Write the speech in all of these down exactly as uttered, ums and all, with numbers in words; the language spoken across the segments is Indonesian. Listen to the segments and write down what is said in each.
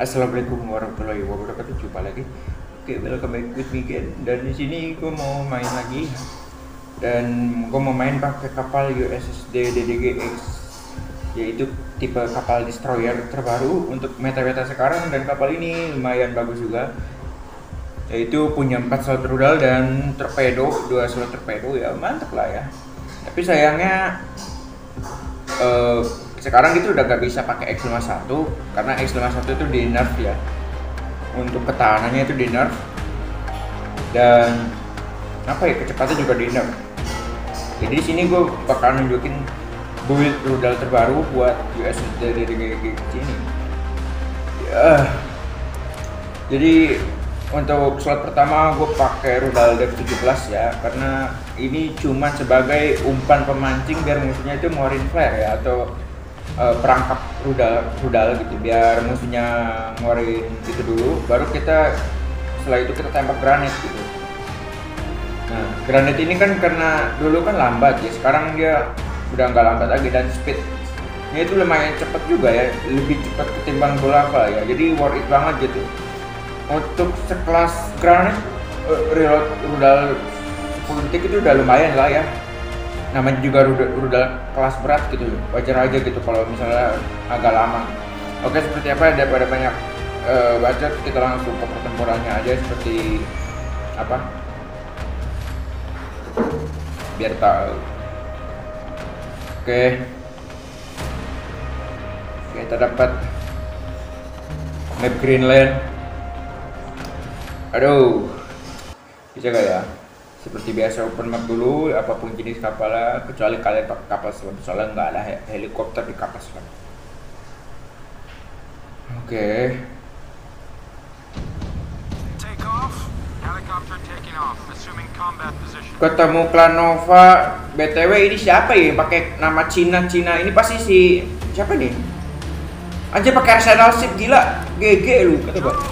Assalamualaikum warahmatullahi wabarakatuh. Jumpa lagi. Oke, welcome back with me again. Dan di sini gue mau main lagi. Dan gue mau main pakai kapal U S S D D D G X, yaitu tipe kapal destroyer terbaru untuk meta-meta sekarang. Dan kapal ini lumayan bagus juga, yaitu punya empat slot rudal dan torpedo, dua slot torpedo, ya mantep lah ya. Tapi sayangnya uh, sekarang itu udah gak bisa pakai X lima puluh satu karena X lima puluh satu itu di nerf ya. Untuk ketahanannya itu di nerf, dan apa ya, kecepatan juga di nerf. Jadi di sini gue bakal nunjukin build rudal terbaru buat U S S D D D G X ini. Ya. Jadi untuk slot pertama gue pakai rudal Dev tujuh belas ya, karena ini cuma sebagai umpan pemancing biar musuhnya itu ngeluarin flare ya, atau Uh, perangkap rudal rudal gitu, biar musuhnya ngeluarin gitu dulu, baru kita setelah itu kita tembak granit gitu. Nah, granit ini kan karena dulu kan lambat ya, sekarang dia udah nggak lambat lagi, dan speednya itu lumayan cepat juga ya, lebih cepat ketimbang bola lava ya, jadi worth it banget gitu. Untuk sekelas granit, uh, reload rudal sepuluh detik itu udah lumayan lah ya. Namanya juga rudal, rudal kelas berat gitu, wajar aja gitu kalau misalnya agak lama. Oke, seperti apa, daripada banyak uh, bacot, kita langsung ke pertempurannya aja seperti apa, biar tahu. Oke, kita dapat map Greenland. Aduh, bisa gak ya? Seperti biasa open map dulu, apapun jenis kapalnya, kecuali kalian pakai kapal selam, soalnya nggak ada helikopter di kapal selam. Oke. Ketemu Klan Nova. B T W ini siapa ya? Pakai nama Cina Cina ini pasti si siapa nih? Aja pakai arsenal ship, gila, G G lu kata gua.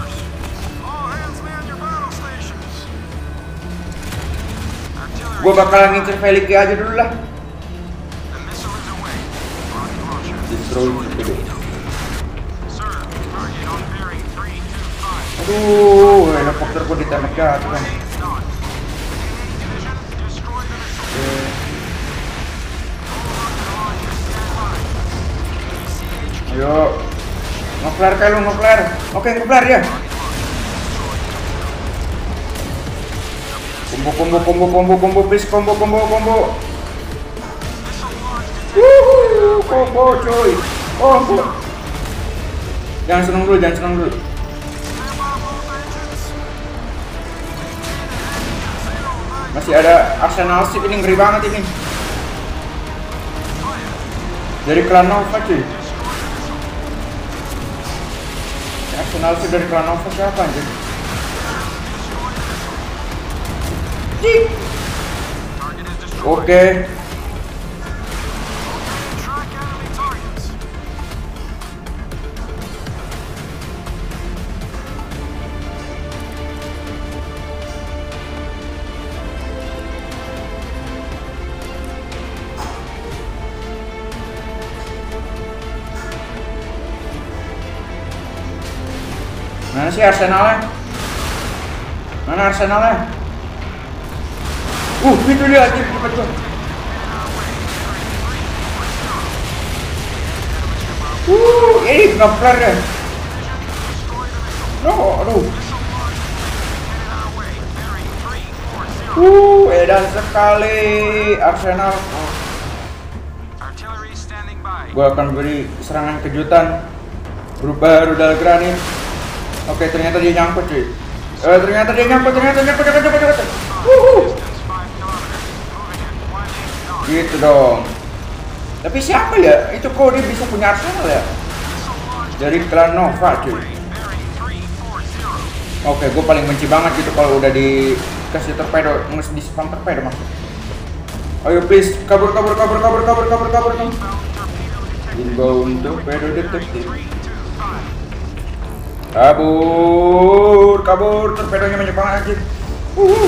Gue bakalan ngincer Veliki aja dulu lah. Destroy gitu. Aduh, helikopter gue ditembak jatuh kan. Ayo, nuklir kayak lu, nuklir. Oke, nuklir ya. Combo combo combo combo combo please, combo combo combo. Wuhu, combo coy. Combo. Jangan seneng dulu, jangan seneng dulu. Masih ada arsenal ship ini, ngeri banget ini. Dari Klan Nova cuy. Arsenal ship dari Klan Nova siapa anjir? Oke. Okay. Mana sih arsenalnya? Mana arsenalnya? Uh, itu dia aja cepat tuh. Uh, ini ngeplar ya. No, aduh. Uh, edan sekali arsenal. Oh. Gua akan beri serangan kejutan berubah rudal granit. Oke, ternyata dia nyangkut cuy. Eh, ternyata dia nyangkut, ternyata nyangkut, nyangkut, nyangkut, nyangkut. Wuhu. Gitu dong. Tapi siapa ya? Itu kok dia bisa punya arsenal ya? Dari Klan Nova cuy. Oke, gue paling benci banget gitu kalau udah dikasih torpedo, nges di spam torpedo maksud. Ayo please, kabur kabur kabur kabur kabur kabur kabur kabur. Inbound torpedo detektif. Kabur kabur, torpedonya banyak banget anjir. Uhuh.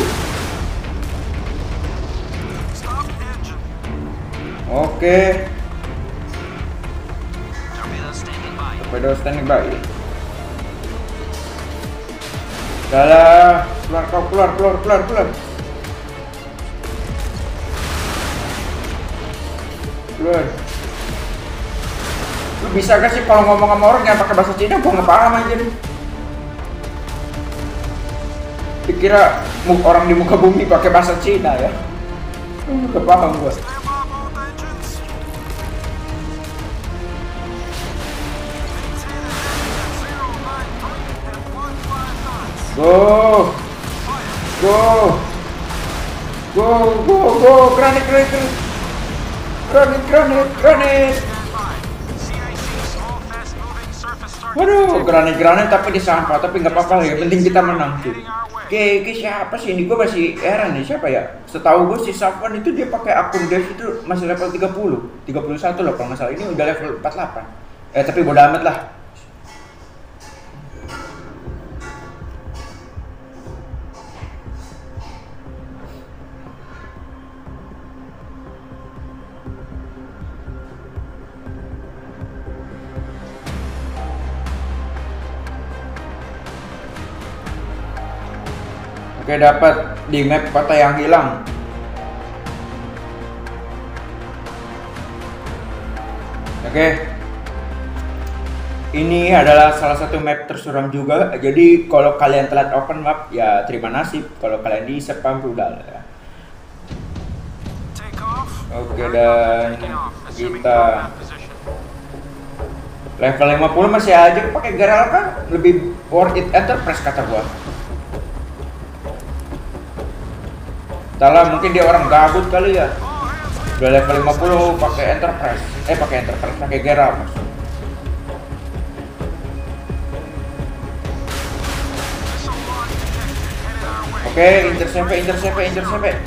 Oke. Torpedo standing by. Dalah, keluar kau, keluar, keluar, keluar, keluar. Keluar. Lu bisa gak sih kalau ngomong sama orang yang pakai bahasa Cina? Gua nggak paham aja nih. Dikira orang di muka bumi pakai bahasa Cina ya? Nggak paham gua. Go, go, go, go, go, granit, granit, granit, granit, granit. Waduh, granit-granit tapi di sampah, tapi nggak apa-apa ya, penting kita menang tuh. Oke, oke, siapa sih ini? Gue masih heran nih, siapa ya? Setahu gue si Safwan itu dia pakai akun Dev itu masih level tiga puluh, tiga puluh satu loh kalau nggak salah. Ini udah level empat puluh delapan. Eh, tapi bodo amat lah. Oke, dapat di map kota yang hilang. Oke, ini adalah salah satu map tersuram juga. Jadi kalau kalian telat open map ya terima nasib. Kalau kalian di spam rudal ya. Oke, dan kita level lima puluh masih aja pakai Geralt kan lebih worth it Enterprise kata gua. Salah, mungkin dia orang gabut kali ya. Udah level lima puluh pakai Enterprise. Eh pakai Enterprise, pakai Geralt. Oke, intercept, intercept, intercept.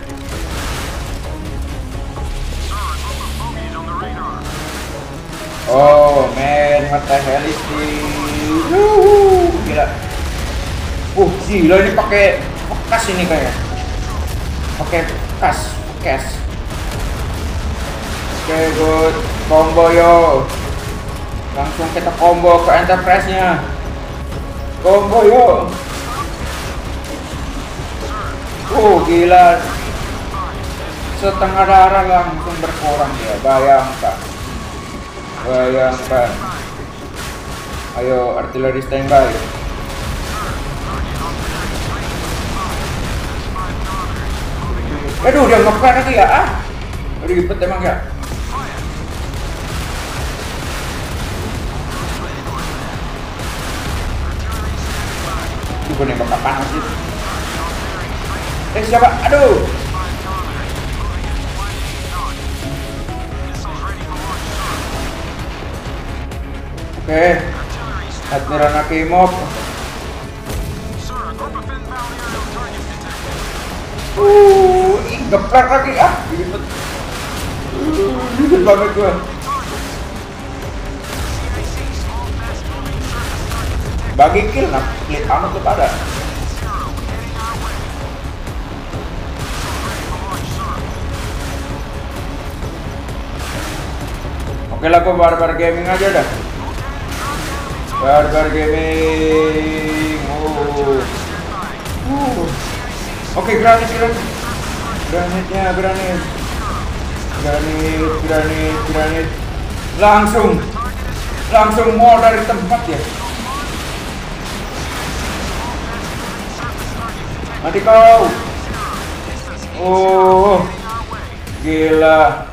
Oh man, what the hell is this? Wuh, gila. Uh, gila ini pakai bekas ini kayak. Oke, kas, kas. Oke, good. Combo yo. Langsung kita combo ke Enterprise-nya. Combo yo. Uh, gila. Setengah darah langsung berkurang ya, bayangkan. Bayangkan. Ayo, artileri standby. Aduh, dia ngeper lagi ya, ah. Ribet emang ya. Itu gue nembak apaan sih? Eh, siapa? Aduh. Oke. Admiral Nakimov. Uh, ih, geplak lagi ah, ribet. Uh, ribet banget gua. Bagi kill, nah, pelit amat tuh pada. Oke lah, gua barbar gaming aja dah. Barbar gaming. Uh. Uh. Oke, granit, granit. Granitnya, granit. Granit, granit, granit. Langsung. Langsung mau dari tempat ya. Mati kau. Oh. Gila.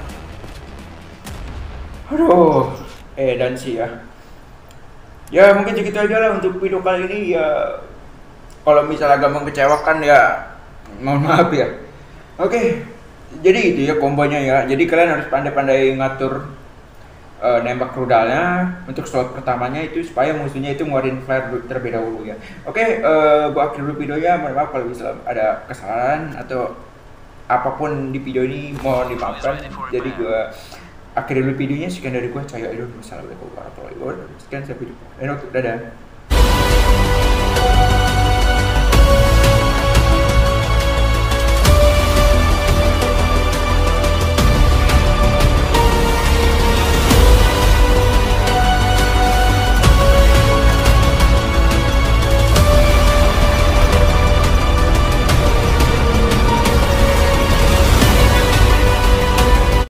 Aduh. Eh, dan sih ya. Ya, mungkin segitu aja lah untuk video kali ini ya. Kalau misalnya agak mengecewakan ya mohon maaf ya. Oke, jadi itu ya kombonya ya. Jadi kalian harus pandai-pandai ngatur uh, nembak rudalnya untuk slot pertamanya itu supaya musuhnya itu ngeluarin flare terlebih dahulu ya. Oke, uh, gua akhir dulu videonya. Mohon maaf kalau misalnya ada kesalahan atau apapun di video ini mohon dimaafkan. Jadi gua akhir dulu videonya. Sekian dari gua, Cahyo Idul. Wassalamualaikum warahmatullahi wabarakatuh. Sekian sampai jumpa. Dadah.